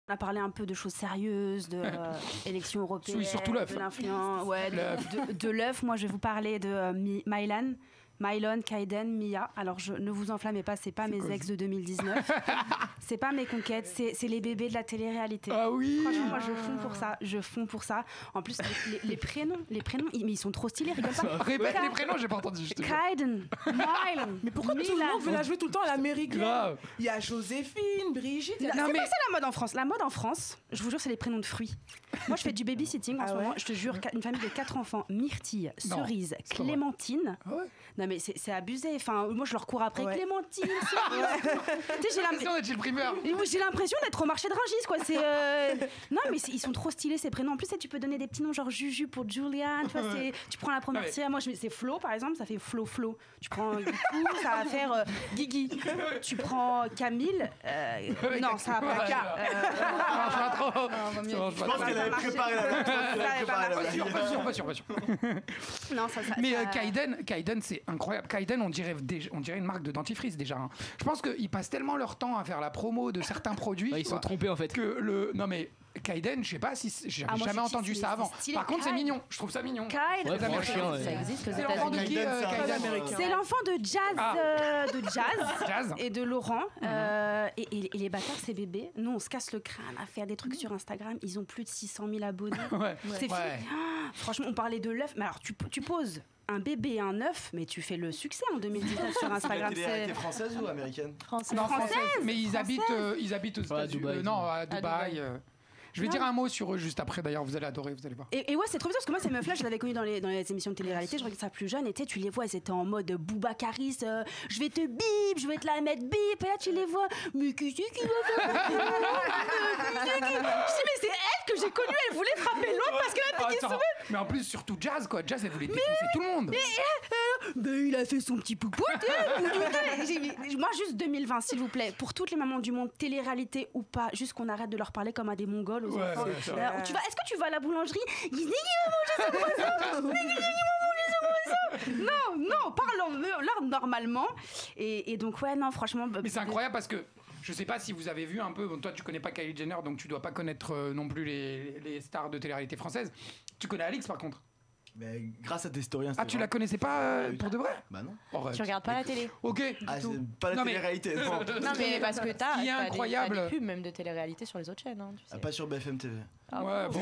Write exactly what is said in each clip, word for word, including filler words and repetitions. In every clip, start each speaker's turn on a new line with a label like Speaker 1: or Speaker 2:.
Speaker 1: On a parlé un peu de choses sérieuses, de euh, élections européennes,
Speaker 2: oui, surtout l'œuf.
Speaker 1: de l'influence, ouais, de, de, de l'œuf. Moi, je vais vous parler de euh, Mi- Mylan. Mylon, Kaiden, Mia. Alors, je, ne vous enflammez pas, c'est pas
Speaker 2: c'est
Speaker 1: mes
Speaker 2: quoi,
Speaker 1: ex de deux mille dix-neuf. C'est pas mes conquêtes, c'est, c'est les bébés de la télé-réalité.
Speaker 2: Ah oui.
Speaker 1: Franchement, moi, je fonds pour ça. Je fonds pour ça. En plus, les, les, les prénoms, les prénoms, ils, mais ils sont trop stylés, rigole pas.
Speaker 2: Répète les prénoms, j'ai pas entendu. Je te jure.
Speaker 1: Kaiden, Mylon.
Speaker 3: Mais pourquoi tout le monde veut la jouer tout le temps à l'américaine?
Speaker 2: Grave.
Speaker 3: Il y a Joséphine, Brigitte. il y a-
Speaker 1: Non,
Speaker 2: Non,
Speaker 1: c'est
Speaker 2: mais-
Speaker 1: pas ça la mode en France. La mode en France, je vous jure, c'est les prénoms de fruits. Moi, je fais du babysitting en
Speaker 3: Ah
Speaker 1: ce
Speaker 3: ouais
Speaker 1: moment. Je te jure, une famille de quatre enfants, Myrtille,
Speaker 2: Non,
Speaker 1: Cerise,
Speaker 2: c'est pas vrai.
Speaker 1: Clémentine.
Speaker 2: Ah ouais.
Speaker 1: Non, mais c'est, c'est abusé. Enfin, moi, je leur cours après
Speaker 3: Ouais.
Speaker 1: Clémentine, Cerise. Tu sais, j'ai l'impression.
Speaker 2: Attention d'être chez le primeur.
Speaker 1: Et oui, j'ai l'impression d'être au marché de Rungis, quoi. C'est euh, non, mais c'est- ils sont trop stylés ces prénoms. En plus, tu sais, tu peux donner des petits noms genre Juju pour Julian. Tu vois, c'est- tu prends la première
Speaker 2: Ouais.
Speaker 1: tiers. Moi, je mets- c'est Flo, par exemple, ça fait Flo Flo. Tu prends du coup, ça va faire euh, Guigui. Tu prends Camille. euh, non, ça va pas.
Speaker 2: Ouais,
Speaker 1: Euh,
Speaker 2: Ça marche pas trop.
Speaker 1: vaut
Speaker 2: Ça
Speaker 1: mieux.
Speaker 2: marche
Speaker 4: Je
Speaker 2: pas
Speaker 4: pense
Speaker 2: trop.
Speaker 4: qu'elle avait
Speaker 1: marché.
Speaker 4: préparé la blague. Je pense qu'elle
Speaker 1: Ça
Speaker 4: avait
Speaker 1: avait
Speaker 4: préparé
Speaker 1: pas
Speaker 4: la
Speaker 2: Pas
Speaker 4: blague.
Speaker 2: sûr, pas sûr, pas sûr, pas sûr.
Speaker 1: non, ça, ça,
Speaker 2: Mais
Speaker 1: ça-
Speaker 2: euh, Kaiden, Kaiden, c'est incroyable. Kaiden, on dirait, déjà- on dirait une marque de dentifrice déjà. hein. Je pense qu'ils passent tellement leur temps à faire la promo de certains produits.
Speaker 5: Ouais, ils
Speaker 2: tu
Speaker 5: sont
Speaker 2: vois,
Speaker 5: trompés en fait.
Speaker 2: que le. Non mais Kaiden, je sais pas si c'est- j'avais
Speaker 1: Ah, moi,
Speaker 2: jamais
Speaker 1: je-
Speaker 2: entendu
Speaker 1: c'est-
Speaker 2: ça
Speaker 1: c'est
Speaker 2: avant.
Speaker 1: stylé,
Speaker 2: Par contre, c'est
Speaker 1: Kaiden.
Speaker 2: mignon. Je trouve ça mignon.
Speaker 1: Kaiden.
Speaker 5: Ouais,
Speaker 2: Les Américains.
Speaker 5: franchement, ouais.
Speaker 6: Ça existe aux
Speaker 2: C'est l'enfant de
Speaker 6: États-Unis.
Speaker 2: qui,
Speaker 4: Kaiden,
Speaker 2: euh,
Speaker 4: c'est un
Speaker 2: Kaiden
Speaker 3: Américain.
Speaker 1: C'est l'enfant de Jazz,
Speaker 2: Ah.
Speaker 1: euh, de Jazz.
Speaker 2: Jazz.
Speaker 1: Et de Laurent. Euh, et, et- et les bâtards, ces bébés, nous, on se casse le crâne à faire des trucs sur Instagram. Ils ont plus de six cent mille abonnés.
Speaker 2: Ouais.
Speaker 1: C'est
Speaker 2: Ouais.
Speaker 1: fini. Ah, franchement, on parlait de l'œuf. Mais alors, tu, tu poses un bébé et un œuf, mais tu fais le succès en deux mille dix-neuf sur
Speaker 4: C'est la
Speaker 1: Instagram.
Speaker 4: télé-réalité
Speaker 1: C'est...
Speaker 4: française ou américaine?
Speaker 6: Français.
Speaker 2: Non,
Speaker 1: Française,
Speaker 2: française, mais ils
Speaker 1: française.
Speaker 2: habitent, euh, ils habitent aux
Speaker 5: Ouais, à
Speaker 2: États-Unis.
Speaker 5: Dubaï,
Speaker 2: Euh, non, à Dubaï.
Speaker 6: Dubaï.
Speaker 2: euh. Je vais
Speaker 1: Non.
Speaker 2: dire un mot sur eux juste après. D'ailleurs, vous allez adorer, vous allez voir.
Speaker 1: Et, et ouais, c'est trop bizarre parce que moi, ces meufs-là, je les avais connues dans les, dans les émissions de télé-réalité. Je regarde ça plus jeune. Et tu sais, tu les vois, elles étaient en mode Boubacaris. Euh, je vais te bip, je vais te la mettre bip. Et là, tu les vois. Mais qui c'est qui va faire Qui c'est qui Je dis, mais c'est elle que j'ai connue. Elle voulait frapper l'autre parce qu'elle a piqué
Speaker 2: Attends,
Speaker 1: son
Speaker 2: mais en plus, surtout Jazz, quoi. Jazz, elle voulait défoncer tout le monde.
Speaker 1: Ben, il a fait son petit poupoute. hein. J'ai dit, moi, juste deux mille vingt, s'il vous plaît, pour toutes les mamans du monde, télé-réalité ou pas, juste qu'on arrête de leur parler comme à des Mongols aux
Speaker 2: Ouais,
Speaker 1: enfants.
Speaker 2: ouais, c'est
Speaker 1: Euh,
Speaker 3: vrai.
Speaker 1: tu vas, est-ce que tu vas à la boulangerie Ils disent, ils vont manger ce croissant. Mais ils vont manger ce croissant. Non, non, parlons-leur normalement. Et, et donc, ouais, non, franchement. bah,
Speaker 2: Mais c'est incroyable parce que je sais pas si vous avez vu un peu. Bon, toi, tu connais pas Kylie Jenner, donc tu dois pas connaître euh, non plus les, les stars de télé-réalité françaises. Tu connais Alix, par contre.
Speaker 4: Mais grâce à tes stories
Speaker 2: Ah,
Speaker 4: Instagram.
Speaker 2: tu la connaissais pas euh, pour de vrai?
Speaker 4: Bah non.
Speaker 2: Arrête.
Speaker 6: Tu regardes pas la télé.
Speaker 2: Ok.
Speaker 4: Ah,
Speaker 2: tout.
Speaker 4: c'est pas la
Speaker 2: Non, mais-
Speaker 4: télé-réalité. Non.
Speaker 6: Non mais parce que t'as,
Speaker 2: Ce qui est
Speaker 6: t'as des-
Speaker 2: incroyable-
Speaker 6: t'as des pubs même de télé-réalité sur les autres chaînes. Hein, tu sais.
Speaker 4: Ah, pas sur B F M T V.
Speaker 6: Ah,
Speaker 2: Ouais,
Speaker 6: bon.
Speaker 2: bon.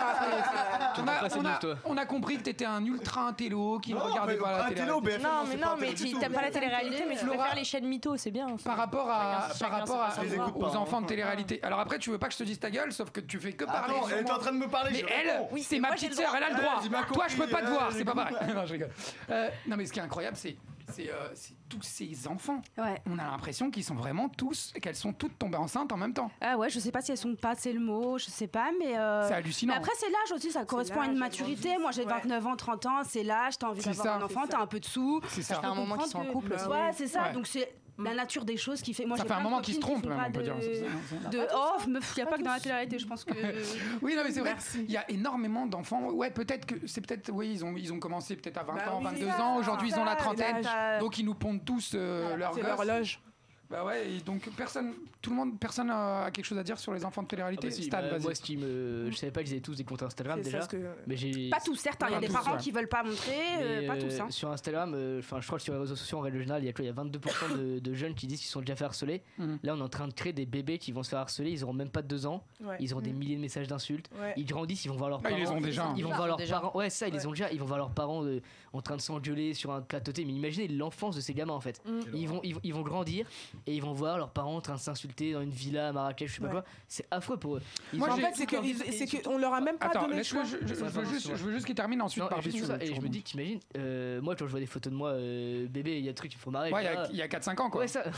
Speaker 2: on, a,
Speaker 5: pas ces
Speaker 2: on, a,
Speaker 5: news, toi.
Speaker 2: on a compris que t'étais un ultra intello qui ne
Speaker 4: Non,
Speaker 2: regardait
Speaker 4: mais
Speaker 2: pas la
Speaker 4: un
Speaker 2: télé.
Speaker 4: télo, B F M,
Speaker 6: Non mais
Speaker 4: c'est pas
Speaker 6: non
Speaker 4: un
Speaker 6: mais
Speaker 4: télo du
Speaker 6: tu
Speaker 4: tout.
Speaker 6: t'aimes pas la télé-réalité mais tu
Speaker 2: Flora-
Speaker 6: préfères les chaînes mythos, c'est bien.
Speaker 2: Par rapport à,
Speaker 6: Chacun-
Speaker 2: par rapport à-
Speaker 6: chacun
Speaker 4: ses
Speaker 2: aux,
Speaker 4: façons.
Speaker 2: aux enfants de télé-réalité. Alors après, tu veux pas que je te dise ta gueule, sauf que tu fais que parler.
Speaker 4: Attends,
Speaker 2: sur
Speaker 4: elle est
Speaker 2: moi.
Speaker 4: en train de me parler.
Speaker 2: Mais
Speaker 4: je
Speaker 2: elle,
Speaker 4: réponds.
Speaker 6: Oui,
Speaker 2: c'est ma
Speaker 6: moi, j'ai
Speaker 2: petite
Speaker 6: le
Speaker 2: sœur, elle a le droit.
Speaker 4: Ouais, j'ai mal
Speaker 2: Toi, je peux
Speaker 4: compris,
Speaker 2: pas te
Speaker 4: ouais,
Speaker 2: voir,
Speaker 4: j'ai
Speaker 2: c'est pas pareil. non, je rigole. Euh, non, mais ce qui est incroyable, c'est c'est euh, c'est tous ces enfants.
Speaker 1: Ouais.
Speaker 2: On a l'impression qu'ils sont vraiment tous, qu'elles sont toutes tombées enceintes en même temps.
Speaker 1: Ah ouais, je sais pas si elles sont pas, c'est le mot, je sais pas, mais. euh,
Speaker 2: C'est hallucinant.
Speaker 1: Mais après, c'est l'âge aussi, ça correspond à une
Speaker 3: l'âge,
Speaker 1: maturité.
Speaker 3: elles
Speaker 1: Moi, j'ai
Speaker 3: grandissent.
Speaker 1: vingt-neuf ans, trente ans, c'est l'âge, t'as envie
Speaker 2: C'est
Speaker 1: d'avoir
Speaker 2: ça.
Speaker 1: un enfant,
Speaker 3: C'est
Speaker 1: t'as
Speaker 3: ça.
Speaker 1: un peu de sous.
Speaker 2: C'est ça.
Speaker 6: Ça fait un moment qu'ils sont en
Speaker 1: comprendre
Speaker 6: couple.
Speaker 1: que-
Speaker 6: aussi.
Speaker 1: Ouais, c'est ça.
Speaker 2: Ouais.
Speaker 1: Donc, c'est la nature des choses qui fait. Moi,
Speaker 2: Ça
Speaker 1: j'ai
Speaker 2: fait un
Speaker 1: plein de
Speaker 2: moment qu'ils se
Speaker 1: copines qui
Speaker 2: trompent,
Speaker 1: font
Speaker 2: même,
Speaker 1: pas
Speaker 2: on peut dire.
Speaker 1: de-
Speaker 2: C'est-
Speaker 1: De oh, meuf, il y a pas que dans la télé-réalité, je pense que.
Speaker 2: Oui, non, mais c'est vrai. Il y a énormément d'enfants. Ouais, peut-être que c'est peut-être. Oui, ils ont, ils ont commencé peut-être à vingt
Speaker 3: Bah
Speaker 2: ans,
Speaker 3: oui,
Speaker 2: vingt-deux
Speaker 3: c'est
Speaker 2: ans.
Speaker 3: ça,
Speaker 2: Aujourd'hui, ils ont la
Speaker 3: ça,
Speaker 2: trentaine.
Speaker 1: l'âge.
Speaker 2: Donc, ils nous pondent tous euh, leurs
Speaker 3: C'est
Speaker 2: gosses.
Speaker 3: l'horloge.
Speaker 2: Bah ouais, et donc personne, tout le monde, personne a quelque chose à dire sur les enfants de
Speaker 5: Ah
Speaker 2: télé-réalité.
Speaker 5: bah si,
Speaker 2: Stan,
Speaker 5: bah,
Speaker 2: vas-y.
Speaker 5: moi, ce qui me, je savais pas qu'ils avaient tous des comptes Instagram
Speaker 3: C'est
Speaker 5: déjà.
Speaker 3: ça ce que-
Speaker 5: Mais j'ai.
Speaker 1: Pas tous, certes, il y a
Speaker 2: Pas
Speaker 1: des
Speaker 2: tous,
Speaker 1: parents
Speaker 2: ouais.
Speaker 1: qui veulent pas montrer, euh,
Speaker 5: Mais,
Speaker 1: pas tous.
Speaker 5: euh,
Speaker 1: Hein.
Speaker 5: Sur Instagram, euh, enfin, je crois que sur les réseaux sociaux en règle générale, il y a, quoi, il y a vingt-deux pour cent de, de jeunes qui disent qu'ils sont déjà fait harceler.
Speaker 2: Mhm.
Speaker 5: Là, on est en train de créer des bébés qui vont se faire harceler. Ils auront même pas deux ans.
Speaker 3: Ouais.
Speaker 5: Ils auront des milliers de messages d'insultes.
Speaker 3: Ouais.
Speaker 5: Ils grandissent, ils vont voir leurs
Speaker 2: Ah,
Speaker 5: parents.
Speaker 2: ils les ont déjà. hein.
Speaker 5: Ils vont
Speaker 6: Ils
Speaker 5: voir
Speaker 6: ont
Speaker 5: leurs
Speaker 6: déjà.
Speaker 5: parents. Ouais, ça, ils les
Speaker 3: Ouais.
Speaker 5: ont déjà. Ils vont voir leurs parents euh, en train de s'engueuler sur un plateau thé. Mais imaginez l'enfance de ces gamins en fait.
Speaker 3: Mm.
Speaker 5: Ils vont, ils, vont- ils vont grandir et ils vont voir leurs parents en train de s'insulter dans une villa à Marrakech, je sais pas
Speaker 3: Ouais.
Speaker 5: quoi. C'est affreux pour eux. Ils
Speaker 2: Moi,
Speaker 5: ont-
Speaker 3: En
Speaker 2: j'ai-
Speaker 3: fait, c'est que ils- c'est qu'on leur a même pas
Speaker 2: Attends,
Speaker 3: donné le
Speaker 2: laisse-le,
Speaker 3: choix.
Speaker 2: je, je- je
Speaker 5: Ça,
Speaker 2: veux
Speaker 5: pardon,
Speaker 2: juste,
Speaker 5: ouais.
Speaker 2: je veux juste qu'il termine ensuite
Speaker 5: Non,
Speaker 2: par
Speaker 5: et juste
Speaker 2: tu-
Speaker 5: ça,
Speaker 2: tu
Speaker 5: et je me
Speaker 2: rebondis.
Speaker 5: dis, t'imagines, euh, moi quand je vois des photos de moi euh, bébé, il y a des trucs qui me font marrer.
Speaker 2: Ouais, il y
Speaker 5: je dis,
Speaker 2: a-
Speaker 5: ah,
Speaker 2: il y a quatre cinq ans quoi.
Speaker 5: Ouais, ça.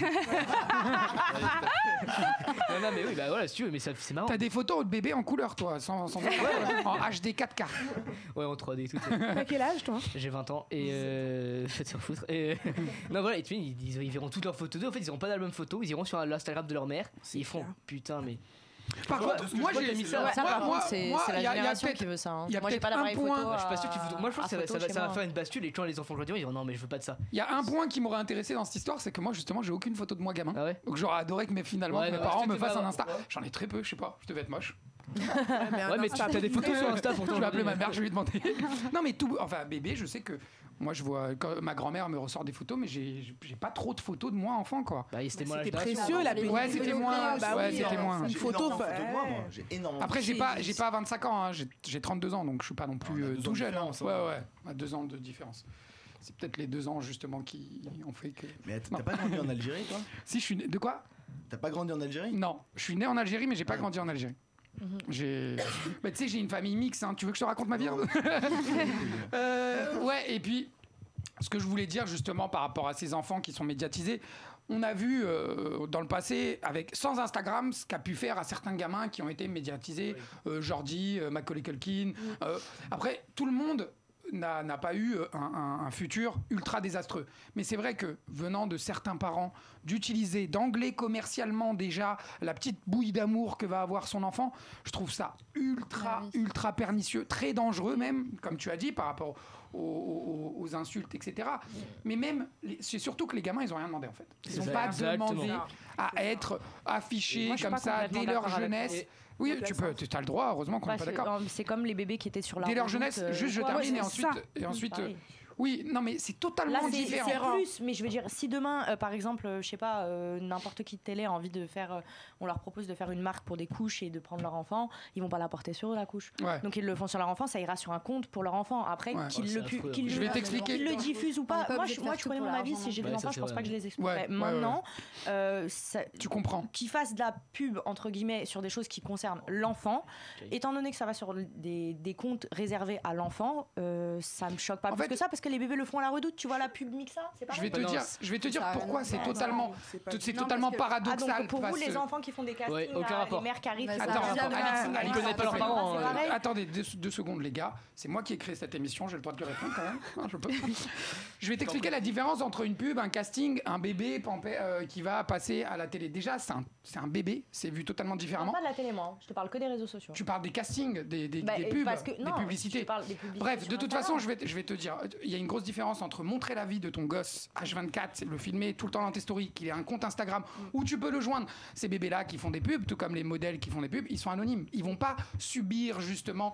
Speaker 5: non, non, mais oui, bah voilà, si tu veux, mais ça, c'est marrant.
Speaker 2: T'as des photos de bébé en couleur toi, sans, sans... en H D quatre K.
Speaker 5: Ouais, en trois D, tout.
Speaker 3: T'as quel âge, toi?
Speaker 5: J'ai vingt ans et euh, faites s'en foutre. Et, euh, non, voilà, et tu vois, ils, ils, ils verront toutes leurs photos d'eux. En fait, ils n'auront pas d'album photo, ils iront sur l'Instagram de leur mère. Et ils feront
Speaker 3: clair.
Speaker 5: putain, mais.
Speaker 2: Par
Speaker 4: Moi,
Speaker 2: contre,
Speaker 4: de ce que
Speaker 2: moi
Speaker 4: je vois,
Speaker 2: j'ai
Speaker 4: t'as
Speaker 2: mis
Speaker 4: mis
Speaker 2: ça.
Speaker 6: Ouais, ça, par
Speaker 2: moi,
Speaker 6: contre, c'est
Speaker 2: moi,
Speaker 6: c'est
Speaker 2: il
Speaker 6: la
Speaker 2: y a- il y a
Speaker 6: génération
Speaker 2: peut-être-
Speaker 6: qui veut ça. hein.
Speaker 2: il y a
Speaker 6: Moi, j'ai
Speaker 2: peut-être
Speaker 6: pas d'appareil
Speaker 2: un point-
Speaker 6: photo.
Speaker 5: Je suis pas sûr qu'il
Speaker 6: à-
Speaker 5: faut. Moi, je pense
Speaker 6: à
Speaker 5: que ça, va- ça,
Speaker 6: photo
Speaker 5: va-
Speaker 6: chez
Speaker 5: ça va
Speaker 6: moi.
Speaker 5: faire une bascule et quand les enfants grandiront, ils diront non, mais je veux pas de ça.
Speaker 2: Il y a un point qui m'aurait intéressé dans cette histoire, c'est que moi justement j'ai aucune photo de moi gamin.
Speaker 5: Ah ouais.
Speaker 2: Donc j'aurais adoré que mes, finalement
Speaker 5: Ouais,
Speaker 2: que mes
Speaker 5: bah,
Speaker 2: parents
Speaker 5: je
Speaker 2: me
Speaker 5: te
Speaker 2: fassent
Speaker 5: fais
Speaker 2: un
Speaker 5: pas
Speaker 2: Insta.
Speaker 5: avoir.
Speaker 2: J'en ai très peu, je sais pas, je devais être moche.
Speaker 5: Ouais, mais tu as des photos sur Insta pourtant.
Speaker 2: Je vais appeler ma mère, je vais lui demander. Non mais tout, enfin bébé, je sais que moi je vois quand ma grand-mère me ressort des photos, mais j'ai j'ai pas trop de photos de moi enfant quoi.
Speaker 5: Bah, c'était moins la
Speaker 3: C'était
Speaker 5: génération.
Speaker 3: précieux la
Speaker 1: Ouais,
Speaker 3: pellicule.
Speaker 2: c'était moins,
Speaker 3: Bah
Speaker 2: ouais,
Speaker 3: oui,
Speaker 2: c'était
Speaker 3: euh,
Speaker 2: moins.
Speaker 3: Une
Speaker 4: J'ai
Speaker 3: photo,
Speaker 4: énormément de photos de moi,
Speaker 3: ouais.
Speaker 4: moi. J'ai énormément.
Speaker 2: Après j'ai pas j'ai pas vingt-cinq ans, hein, j'ai j'ai trente-deux ans donc je suis pas non plus
Speaker 4: On a
Speaker 2: euh,
Speaker 4: deux ans
Speaker 2: tout
Speaker 4: de
Speaker 2: jeune. hein.
Speaker 4: différence,
Speaker 2: Ouais
Speaker 4: hein.
Speaker 2: ouais, à deux ans de différence. C'est peut-être les deux ans justement qui ont fait que.
Speaker 4: Mais t'as pas grandi en Algérie, toi?
Speaker 2: Si je suis né... de quoi?
Speaker 4: T'as pas grandi en Algérie?
Speaker 2: Non, je suis né en Algérie, mais j'ai pas
Speaker 4: Ah.
Speaker 2: grandi en Algérie. J'ai. Bah, tu sais, j'ai une famille mixte. Hein. Tu veux que je te raconte ma vie? hein euh, Ouais, et puis, ce que je voulais dire justement par rapport à ces enfants qui sont médiatisés, on a vu euh, dans le passé, avec sans Instagram, ce qu'a pu faire à certains gamins qui ont été médiatisés, euh, Jordi, euh, Macaulay Culkin. Euh, après, tout le monde n'a n'a pas eu un, un- un futur ultra désastreux. Mais c'est vrai que venant de certains parents, d'utiliser, d'angler commercialement déjà la petite bouille d'amour que va avoir son enfant, je trouve ça ultra,
Speaker 6: Ah oui.
Speaker 2: ultra pernicieux, très dangereux même, comme tu as dit, par rapport aux, aux- aux insultes, et cetera. Mais même, les- c'est surtout que les gamins, ils ont rien demandé en fait. Ils
Speaker 5: C'est
Speaker 2: n'ont
Speaker 5: ça,
Speaker 2: pas
Speaker 5: exactement.
Speaker 2: demandé à être affichés
Speaker 6: Moi, je suis
Speaker 2: comme
Speaker 6: pas
Speaker 2: ça
Speaker 6: complètement
Speaker 2: dès leur
Speaker 6: d'accord avec
Speaker 2: jeunesse.
Speaker 6: toi.
Speaker 2: Oui, tu peux, tu as le droit, heureusement qu'on n'est
Speaker 6: Bah,
Speaker 2: pas
Speaker 6: c'est
Speaker 2: d'accord.
Speaker 6: euh, c'est comme les bébés qui étaient sur la
Speaker 2: Dès leur
Speaker 6: route,
Speaker 2: jeunesse,
Speaker 6: euh,
Speaker 2: juste je
Speaker 6: ouais,
Speaker 2: termine
Speaker 6: ouais,
Speaker 2: et
Speaker 6: c'est
Speaker 2: ensuite,
Speaker 6: ça.
Speaker 2: et ensuite
Speaker 6: Pareil.
Speaker 2: euh, oui, non mais c'est totalement
Speaker 6: Là, c'est
Speaker 2: différent.
Speaker 6: c'est plus, mais je veux dire, si demain, euh, par exemple, euh, je sais pas, euh, n'importe qui de télé a envie de faire, euh, on leur propose de faire une marque pour des couches et de prendre leur enfant, ils vont pas la porter sur eux, la couche.
Speaker 2: Ouais.
Speaker 6: Donc ils le font sur leur enfant, ça ira sur un compte pour leur enfant. Après,
Speaker 2: Ouais.
Speaker 6: qu'ils
Speaker 5: Ouais,
Speaker 6: le,
Speaker 5: c'est
Speaker 6: pu-
Speaker 5: affreux.
Speaker 6: qu'ils
Speaker 2: Je
Speaker 6: le-
Speaker 2: vais t'expliquer.
Speaker 6: qu'ils le diffusent ou
Speaker 1: On
Speaker 6: pas.
Speaker 1: est pas
Speaker 6: Moi,
Speaker 1: obligé
Speaker 6: je,
Speaker 1: de
Speaker 6: moi,
Speaker 1: faire
Speaker 6: tu
Speaker 1: tout
Speaker 6: connais
Speaker 1: pour
Speaker 6: mon avis.
Speaker 1: l'argent,
Speaker 6: Si j'ai
Speaker 5: non.
Speaker 6: des
Speaker 5: Ouais, ça,
Speaker 6: enfants, je
Speaker 5: c'est
Speaker 6: pense
Speaker 5: vrai.
Speaker 6: pas que je les
Speaker 2: Ouais,
Speaker 6: exploiterai.
Speaker 2: ouais,
Speaker 6: Maintenant, euh, ça-
Speaker 2: Tu comprends.
Speaker 6: qu'ils fassent de la pub entre guillemets sur des choses qui concernent l'enfant,
Speaker 5: Ok.
Speaker 6: étant donné que ça va sur des, des comptes réservés à l'enfant, euh, ça me choque pas
Speaker 2: En
Speaker 6: plus
Speaker 2: fait-
Speaker 6: que ça parce que les bébés le font à la redoute. Tu vois la pub Mixa, c'est pas
Speaker 2: Je vais te
Speaker 5: non,
Speaker 2: dire,
Speaker 5: c'est-
Speaker 2: je vais te dire
Speaker 1: ça a
Speaker 2: pourquoi
Speaker 1: rien
Speaker 2: c'est
Speaker 1: à voir.
Speaker 2: totalement,
Speaker 3: C'est pas-
Speaker 2: c'est
Speaker 1: Non,
Speaker 2: totalement
Speaker 1: parce que-
Speaker 6: Ah,
Speaker 2: paradoxal.
Speaker 6: donc pour vous,
Speaker 2: parce
Speaker 6: les
Speaker 2: que-
Speaker 6: enfants qui font des castings,
Speaker 5: Ouais, aucun
Speaker 6: là,
Speaker 5: rapport.
Speaker 6: les mères qui arrivent,
Speaker 1: Ouais,
Speaker 6: qui
Speaker 1: ça
Speaker 6: font
Speaker 2: Attends,
Speaker 6: des
Speaker 1: a
Speaker 6: castings,
Speaker 1: jamais-
Speaker 6: Alexis,
Speaker 1: Ils
Speaker 6: Alexis,
Speaker 5: connaissent pas leurs
Speaker 6: c'est
Speaker 5: parents,
Speaker 6: pareil.
Speaker 5: euh,
Speaker 6: pareil.
Speaker 2: Attendez deux, deux secondes, les gars. C'est moi qui ai créé cette émission. J'ai le droit de lui répondre quand même. Hein, je, peux. Je vais t'expliquer la différence entre une pub, un casting, un bébé pampé- euh, qui va passer à la télé. Déjà, c'est un, c'est un bébé. C'est vu totalement
Speaker 6: Je parle
Speaker 2: différemment.
Speaker 6: pas de la télé, moi. Je te parle que des réseaux sociaux.
Speaker 2: Tu parles des castings, des, des,
Speaker 6: Bah,
Speaker 2: des
Speaker 6: et
Speaker 2: pubs,
Speaker 6: parce que-
Speaker 2: des
Speaker 6: non,
Speaker 2: publicités.
Speaker 6: je parle des publicités
Speaker 2: Bref,
Speaker 6: sur
Speaker 2: de toute
Speaker 6: Instagram.
Speaker 2: façon, je vais, te- je vais te dire, il y a une grosse différence entre montrer la vie de ton gosse H vingt-quatre, le filmer tout le temps dans tes stories, qu'il ait un compte Instagram où tu peux le joindre. Ces bébés-là qui font des pubs, tout comme les modèles qui font des pubs, ils sont anonymes. Ils vont pas subir justement.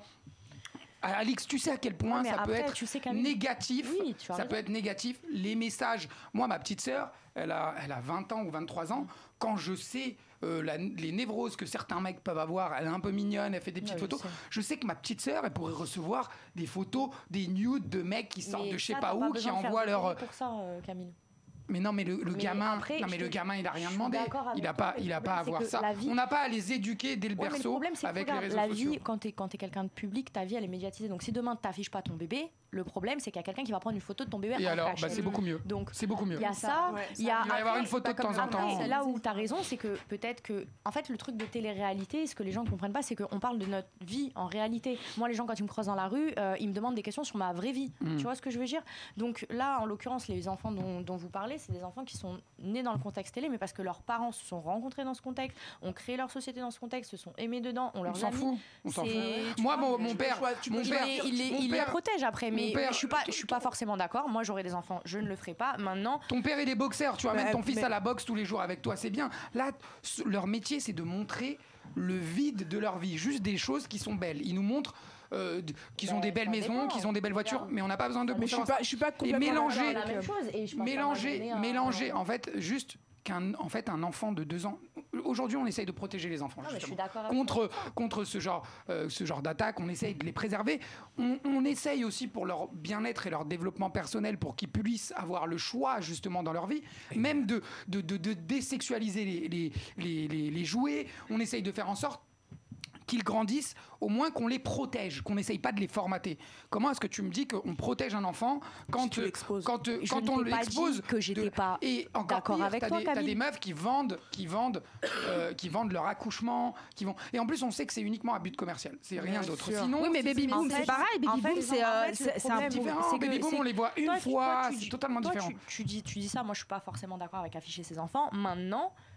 Speaker 2: Alix, tu sais à quel point
Speaker 6: Ouais, mais
Speaker 2: ça peut
Speaker 6: après,
Speaker 2: être
Speaker 6: tu sais, Camille-
Speaker 2: négatif.
Speaker 6: Oui, tu as
Speaker 2: ça
Speaker 6: raison.
Speaker 2: peut être négatif. Les messages. Moi, ma petite sœur, elle a, elle a vingt ans ou vingt-trois ans. Quand je sais euh, la- les névroses que certains mecs peuvent avoir, elle est un peu mignonne, elle fait des petites
Speaker 6: Ouais, je
Speaker 2: photos.
Speaker 6: sais.
Speaker 2: Je sais que ma petite sœur, elle pourrait recevoir des photos, des nudes de mecs qui sortent
Speaker 6: Mais
Speaker 2: de je sais
Speaker 6: ça,
Speaker 2: pas
Speaker 6: t'as
Speaker 2: où, qui
Speaker 6: besoin de faire
Speaker 2: envoient
Speaker 6: des
Speaker 2: leur.
Speaker 6: télés pour ça, euh, Camille.
Speaker 2: Mais non, mais le, le
Speaker 6: Mais
Speaker 2: gamin,
Speaker 6: après,
Speaker 2: non mais
Speaker 6: je
Speaker 2: le
Speaker 6: te-
Speaker 2: gamin, il a
Speaker 6: je
Speaker 2: rien
Speaker 6: suis
Speaker 2: demandé.
Speaker 6: d'accord avec
Speaker 2: Il a
Speaker 6: toi,
Speaker 2: pas,
Speaker 6: mais
Speaker 2: il
Speaker 6: le
Speaker 2: a pas à
Speaker 6: problème,
Speaker 2: avoir
Speaker 6: c'est
Speaker 2: ça.
Speaker 6: que la vie-
Speaker 2: On n'a pas à les éduquer dès le
Speaker 6: Ouais, mais le
Speaker 2: berceau
Speaker 6: problème, c'est que
Speaker 2: avec
Speaker 6: regarde,
Speaker 2: les réseaux
Speaker 6: la
Speaker 2: sociaux.
Speaker 6: vie, quand t'es quand t'es quelqu'un de public, ta vie elle est médiatisée. Donc si demain t'affiches pas ton bébé, le problème c'est qu'il y a quelqu'un qui va prendre une photo de ton bébé.
Speaker 2: Et
Speaker 6: en
Speaker 2: alors,
Speaker 6: cachette.
Speaker 2: bah, c'est beaucoup mieux.
Speaker 6: Donc
Speaker 2: C'est beaucoup mieux.
Speaker 6: il y a ça,
Speaker 3: Ouais,
Speaker 6: il y a
Speaker 2: Il va y avoir
Speaker 6: après-
Speaker 2: une photo de temps en
Speaker 6: Après,
Speaker 2: temps.
Speaker 6: c'est là où tu as raison, c'est que peut-être que. En fait, le truc de télé-réalité, ce que les gens ne comprennent pas, c'est qu'on parle de notre vie en réalité. Moi, les gens, quand ils me croisent dans la rue, euh, ils me demandent des questions sur ma vraie vie.
Speaker 2: Mm.
Speaker 6: Tu vois ce que je veux dire? Donc là, en l'occurrence, les enfants dont, dont vous parlez, c'est des enfants qui sont nés dans le contexte télé, mais parce que leurs parents se sont rencontrés dans ce contexte, ont créé leur société dans ce contexte, se sont aimés dedans, ont
Speaker 2: On
Speaker 6: leurs
Speaker 2: s'en
Speaker 6: amis.
Speaker 2: fout. On s'en
Speaker 6: C'est-
Speaker 2: fout.
Speaker 6: tu
Speaker 2: Moi,
Speaker 6: vois,
Speaker 2: mon,
Speaker 3: tu
Speaker 2: mon
Speaker 3: peux
Speaker 2: père,
Speaker 3: choisir- tu
Speaker 2: mon
Speaker 3: peux
Speaker 6: Il,
Speaker 2: père,
Speaker 6: les, il les-
Speaker 2: mon
Speaker 6: il les
Speaker 2: père-
Speaker 6: protège après,
Speaker 2: mon
Speaker 6: mais
Speaker 2: père-
Speaker 6: je suis pas, je suis pas forcément d'accord. Moi, j'aurais des enfants, je ne le ferai pas. Maintenant,
Speaker 2: Ton père il est boxeur, tu vas
Speaker 3: Bah,
Speaker 2: mettre ton fils
Speaker 3: mais-
Speaker 2: à la boxe tous les jours avec toi, c'est bien. Là, c- leur métier c'est de montrer le vide de leur vie, juste des choses qui sont belles. Ils nous montrent euh, d- qu'ils ont
Speaker 6: Bah,
Speaker 2: des belles
Speaker 6: ça
Speaker 2: maisons,
Speaker 6: dépend.
Speaker 2: qu'ils ont des belles voitures,
Speaker 6: Regarde.
Speaker 2: mais on n'a pas besoin de
Speaker 3: Mais je suis
Speaker 2: savoir
Speaker 3: pas, je suis pas complètement
Speaker 2: mélanger-
Speaker 3: d'accord
Speaker 6: la
Speaker 3: avec,
Speaker 6: même
Speaker 3: euh,
Speaker 6: chose. Et je passe pas ma
Speaker 2: mélanger,
Speaker 6: journée à-
Speaker 2: mélanger, en fait, juste qu'un en fait, un enfant de deux ans. Aujourd'hui, on essaye de protéger les enfants.
Speaker 6: Non, mais je suis
Speaker 2: justement.
Speaker 6: d'accord avec
Speaker 2: Contre, contre ce genre, euh, ce genre d'attaque, on essaye de les préserver. On, on essaye aussi pour leur bien-être et leur développement personnel, pour qu'ils puissent avoir le choix justement dans leur vie, même de, de, de, de désexualiser les, les, les, les, les jouets. On essaye de faire en sorte qu'ils grandissent, au moins qu'on les protège, qu'on n'essaye pas de les formater. Comment est-ce que tu me dis qu'on protège un enfant quand,
Speaker 3: tu
Speaker 2: euh,
Speaker 3: l'exposes.
Speaker 2: quand, euh,
Speaker 6: Je
Speaker 2: quand
Speaker 6: ne
Speaker 2: on
Speaker 6: t'ai pas
Speaker 2: l'expose
Speaker 6: dit que j'étais
Speaker 2: de-
Speaker 6: pas
Speaker 2: et encore
Speaker 6: d'accord
Speaker 2: pire,
Speaker 6: avec
Speaker 2: t'as
Speaker 6: toi,
Speaker 2: des, t'as
Speaker 6: Camille.
Speaker 2: des meufs qui vendent, qui vendent, euh, qui vendent leur accouchement, qui vont. Et en plus, on sait que c'est uniquement à but commercial. C'est rien
Speaker 3: Bien
Speaker 2: d'autre.
Speaker 3: sûr.
Speaker 2: Sinon,
Speaker 1: Oui, mais Baby
Speaker 6: en
Speaker 1: Boom,
Speaker 6: fait-
Speaker 1: c'est pareil.
Speaker 6: en
Speaker 1: Baby
Speaker 6: fait,
Speaker 1: Boom, c'est
Speaker 6: en
Speaker 1: euh,
Speaker 6: fait,
Speaker 1: c'est-
Speaker 6: le
Speaker 1: c'est un
Speaker 6: problème,
Speaker 1: petit.
Speaker 2: différent.
Speaker 6: c'est que-
Speaker 2: Baby Boom,
Speaker 6: c'est
Speaker 2: on les voit une
Speaker 6: Toi, tu-
Speaker 2: fois,
Speaker 6: toi, tu
Speaker 2: c'est
Speaker 6: dis-
Speaker 2: totalement
Speaker 6: toi,
Speaker 2: différent.
Speaker 6: Tu, tu dis, tu dis ça, moi je suis pas forcément d'accord avec afficher ses enfants. Maintenant,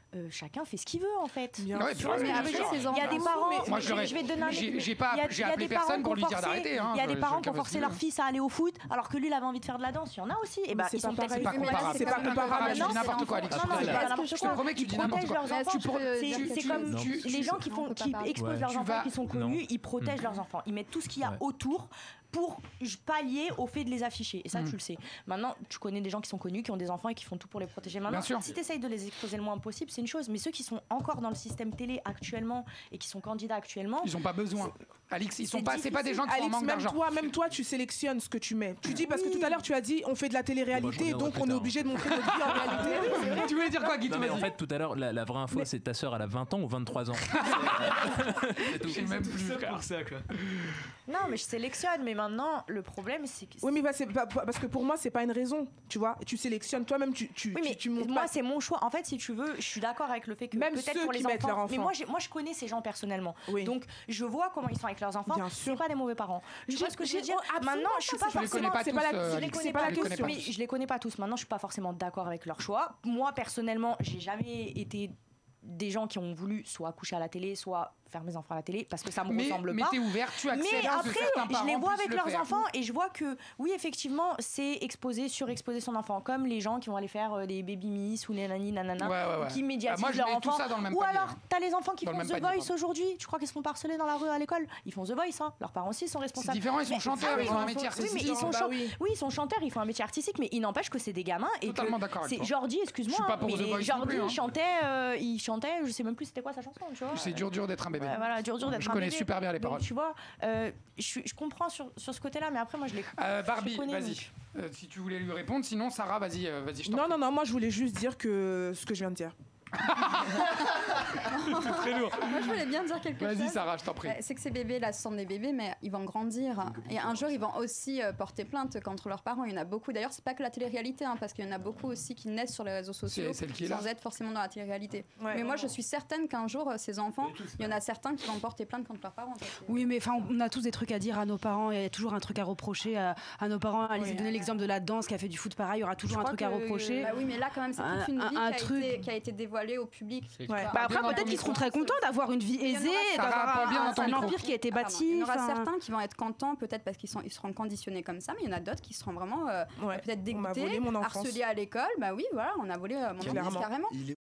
Speaker 6: euh, chacun fait ce qu'il veut en fait.
Speaker 3: Bien
Speaker 2: Ouais,
Speaker 3: sûr.
Speaker 2: tu vois,
Speaker 6: Mais
Speaker 2: bien
Speaker 6: après,
Speaker 2: sûr.
Speaker 6: il y a des parents.
Speaker 2: Moi, je l'aurais-
Speaker 6: je vais te donner un
Speaker 2: j'ai-
Speaker 6: exemple.
Speaker 2: j'ai pas-
Speaker 6: Il y a-
Speaker 2: j'ai
Speaker 6: il y a
Speaker 2: appelé
Speaker 6: des parents
Speaker 2: personne pour
Speaker 6: qui
Speaker 2: lui
Speaker 6: ont
Speaker 2: dire
Speaker 6: forcé-
Speaker 2: d'arrêter, hein.
Speaker 6: Il y a des
Speaker 2: Je-
Speaker 6: parents
Speaker 2: je
Speaker 6: qui ont
Speaker 2: fais
Speaker 6: forcé
Speaker 2: ce
Speaker 6: leur
Speaker 2: qu'il
Speaker 6: fils à aller au foot alors que lui il avait envie de faire de la danse. Il y en a aussi. Et
Speaker 3: Mais
Speaker 6: bah
Speaker 3: c'est
Speaker 6: ils
Speaker 3: pas
Speaker 6: sont peut-être
Speaker 3: pareil.
Speaker 2: C'est pas
Speaker 3: Mais là,
Speaker 2: comparable.
Speaker 3: c'est pas comparable.
Speaker 2: C'est n'importe quoi, Alex.
Speaker 6: Non, non,
Speaker 2: Je
Speaker 6: c'est
Speaker 2: te
Speaker 6: pas
Speaker 2: promets.
Speaker 6: n'importe
Speaker 2: Je te
Speaker 6: quoi.
Speaker 2: promets que tu
Speaker 6: Ils
Speaker 2: dis n'importe
Speaker 6: protègent
Speaker 2: quoi.
Speaker 6: leurs
Speaker 7: Là,
Speaker 6: enfants.
Speaker 7: tu peux
Speaker 6: C'est
Speaker 7: dire que
Speaker 6: c'est
Speaker 7: tu-
Speaker 6: comme
Speaker 7: Non.
Speaker 6: les gens qui
Speaker 7: Non,
Speaker 6: font,
Speaker 7: on peut
Speaker 6: qui
Speaker 7: pas parler.
Speaker 6: exposent
Speaker 8: Ouais.
Speaker 6: leurs
Speaker 2: Tu
Speaker 6: enfants
Speaker 2: vas-
Speaker 6: qui sont connus, ils protègent leurs enfants. Ils mettent tout ce qu'il y a
Speaker 8: Ouais.
Speaker 6: autour pour pallier au fait de les afficher. Et ça, tu le sais. Maintenant, tu connais des gens qui sont connus, qui ont des enfants et qui font tout pour les protéger. Maintenant,
Speaker 2: Bien sûr.
Speaker 6: si tu essayes de les exposer le moins possible, c'est une chose. Mais ceux qui sont encore dans le système télé actuellement et qui sont candidats actuellement,
Speaker 2: Ils ont pas besoin. Alix, ils sont
Speaker 6: C'est
Speaker 2: pas, c'est pas des gens qui sont en
Speaker 3: Alix,
Speaker 2: manque
Speaker 3: même
Speaker 2: d'argent.
Speaker 3: toi, même toi, tu sélectionnes ce que tu mets. Tu dis parce que tout à l'heure tu as dit on fait de la
Speaker 8: Moi, je
Speaker 3: télé-réalité,
Speaker 8: reviendrai
Speaker 3: donc
Speaker 8: plus
Speaker 3: on est
Speaker 8: tard.
Speaker 3: obligé de montrer notre vie en réalité.
Speaker 2: Tu voulais dire quoi, Guy?
Speaker 8: Non, mais en fait, tout à l'heure, la, la vraie info, c'est ta sœur, elle a vingt ans ou vingt-trois ans. C'est tout.
Speaker 2: Je sais même plus, frère.
Speaker 8: pour ça, quoi.
Speaker 6: non, mais je sélectionne. Mais maintenant, le problème, c'est que
Speaker 3: Oui, mais bah, c'est pas- parce que pour moi c'est pas une raison, tu vois. Tu sélectionnes toi-même, tu tu
Speaker 6: oui, mais
Speaker 3: tu, tu montes
Speaker 6: moi
Speaker 3: pas.
Speaker 6: c'est mon choix. En fait, si tu veux, je suis d'accord avec le fait que
Speaker 3: Même
Speaker 6: peut-être
Speaker 3: ceux
Speaker 6: pour les
Speaker 3: qui mettent
Speaker 6: enfants,
Speaker 3: leurs
Speaker 6: mais
Speaker 3: enfants.
Speaker 6: moi, j'ai- moi je connais ces gens personnellement.
Speaker 3: Oui.
Speaker 6: Donc je vois comment ils sont avec leurs enfants.
Speaker 3: Bien
Speaker 6: C'est
Speaker 3: sûr.
Speaker 6: pas des mauvais parents. Tu
Speaker 3: J'ai-
Speaker 6: vois ce que je veux
Speaker 3: j'ai-
Speaker 6: dire?
Speaker 3: oh, absolument
Speaker 6: Maintenant, je suis
Speaker 3: pas,
Speaker 6: pas
Speaker 3: c'est
Speaker 2: Je les connais
Speaker 6: forcément.
Speaker 2: pas
Speaker 3: c'est
Speaker 2: tous.
Speaker 3: pas la-
Speaker 2: euh,
Speaker 3: je
Speaker 6: Je les
Speaker 2: Alix.
Speaker 6: connais
Speaker 3: c'est pas
Speaker 6: pas
Speaker 3: la
Speaker 6: tous,
Speaker 3: question.
Speaker 6: mais je les connais pas tous. Maintenant, je suis pas forcément d'accord avec leur choix. Moi, personnellement, j'ai jamais été des gens qui ont voulu soit coucher à la télé, soit faire mes enfants à la télé, parce que ça me
Speaker 2: Mais,
Speaker 6: ressemble
Speaker 2: mais
Speaker 6: pas.
Speaker 2: t'es ouvert, tu acceptes
Speaker 6: Mais
Speaker 2: que
Speaker 6: après,
Speaker 2: certains
Speaker 6: je
Speaker 2: parents
Speaker 6: les vois
Speaker 2: puissent
Speaker 6: avec
Speaker 2: le
Speaker 6: leurs
Speaker 2: faire.
Speaker 6: enfants et je vois que, oui, effectivement, c'est exposer, surexposer son enfant. Comme les gens qui vont aller faire euh, des baby miss ou les nani nanana,
Speaker 2: Ouais, ouais, ouais.
Speaker 6: qui médiatisent
Speaker 2: Ah, moi, je
Speaker 6: leur
Speaker 2: mets tout
Speaker 6: enfant.
Speaker 2: ça dans le même
Speaker 6: Ou
Speaker 2: panier,
Speaker 6: alors,
Speaker 2: hein.
Speaker 6: t'as les enfants qui
Speaker 2: Dans le
Speaker 6: font
Speaker 2: même
Speaker 6: The
Speaker 2: panier,
Speaker 6: Voice
Speaker 2: pardon.
Speaker 6: aujourd'hui. Tu crois qu'ils se font pas harceler dans la rue à l'école? Ils font The Voice, hein. Leurs parents aussi sont
Speaker 2: C'est
Speaker 6: responsables.
Speaker 2: différent, ils sont
Speaker 6: Mais-
Speaker 2: chanteurs,
Speaker 6: ah oui,
Speaker 2: ils ont un
Speaker 6: ils
Speaker 2: métier
Speaker 6: sont-
Speaker 2: artistique.
Speaker 6: Oui, mais ils sont,
Speaker 3: Bah
Speaker 6: chan-
Speaker 3: oui.
Speaker 6: oui, ils sont chanteurs, ils font un métier artistique, mais il n'empêche que c'est des gamins. Et
Speaker 2: Totalement
Speaker 6: que
Speaker 2: d'accord avec
Speaker 6: c'est
Speaker 2: toi.
Speaker 6: Jordi, excuse-moi.
Speaker 2: Je suis pas
Speaker 6: hein,
Speaker 2: pour The
Speaker 6: mais
Speaker 2: Voice non
Speaker 6: Jordi,
Speaker 2: plus, hein.
Speaker 6: il chantait, euh, il chantait, je sais même plus c'était quoi sa chanson, tu vois.
Speaker 2: C'est dur, dur d'être un bébé.
Speaker 6: Ouais, voilà, dur, dur d'être
Speaker 2: Je
Speaker 6: un
Speaker 2: connais
Speaker 6: bébé.
Speaker 2: super bien les
Speaker 6: Donc,
Speaker 2: paroles.
Speaker 6: tu vois, euh, je, suis- je comprends sur, sur ce côté-là, mais après, moi, je les.
Speaker 2: Euh, Barbie,
Speaker 6: je connais,
Speaker 2: vas-y.
Speaker 6: donc.
Speaker 2: Euh, si tu voulais lui répondre, sinon Sarah, vas-y, euh, vas-y, je t'en
Speaker 3: Non,
Speaker 2: prie.
Speaker 3: non, non, moi je voulais juste dire que ce que je viens de dire.
Speaker 2: C'est très lourd.
Speaker 7: Moi, je voulais bien dire quelque chose.
Speaker 2: Vas-y, Sarah, je t'en prie.
Speaker 7: Euh, C'est que ces bébés là, ce sont des bébés, mais ils vont grandir. Et un jour, ils vont aussi euh, porter plainte contre leurs parents. Il y en a beaucoup. D'ailleurs, c'est pas que la télé-réalité, hein, parce qu'il y en a beaucoup aussi qui naissent sur les réseaux sociaux
Speaker 2: C'est celle qui est là.
Speaker 7: sans être forcément dans la télé-réalité.
Speaker 3: Ouais.
Speaker 7: Mais moi, je suis certaine qu'un jour, euh, ces enfants, il y en a certains qui vont porter plainte contre leurs parents. Ça, c'est-
Speaker 1: Oui, mais enfin, on a tous des trucs à dire à nos parents. Il y a toujours un truc à reprocher à, à nos parents. Alice
Speaker 6: Oui.
Speaker 1: a donné l'exemple de la danse qui a fait du foot pareil. Il y aura toujours
Speaker 6: Je
Speaker 1: un
Speaker 6: crois
Speaker 1: truc à
Speaker 6: que-
Speaker 1: reprocher.
Speaker 7: Bah oui, mais là, quand même, c'est
Speaker 1: Un-
Speaker 7: toute une
Speaker 1: un-
Speaker 7: vie
Speaker 1: un
Speaker 7: qui, a
Speaker 1: truc.
Speaker 7: été, qui a été dévoilée au public.
Speaker 5: C'est-
Speaker 3: Ouais.
Speaker 1: Bah après,
Speaker 2: Bien dans
Speaker 1: peut-être
Speaker 2: ton
Speaker 1: qu'ils seront
Speaker 2: micro.
Speaker 1: très contents d'avoir une vie aisée,
Speaker 2: Sarah,
Speaker 1: d'avoir
Speaker 2: parle bien
Speaker 1: un,
Speaker 2: dans ton
Speaker 1: un
Speaker 2: micro.
Speaker 1: empire qui a été
Speaker 7: Pardon.
Speaker 1: bâti.
Speaker 7: Il y en aura
Speaker 1: enfin,
Speaker 7: certains qui vont être contents, peut-être parce qu'ils sont, ils seront conditionnés comme ça, mais il y en a d'autres qui seront vraiment euh,
Speaker 3: Ouais.
Speaker 7: peut-être
Speaker 3: On m'a
Speaker 7: dégoûtés,
Speaker 3: volé mon enfance.
Speaker 7: harcelés à l'école. Bah oui, voilà, on a volé euh, mon
Speaker 3: Clairement.
Speaker 7: enfance carrément.
Speaker 4: Il est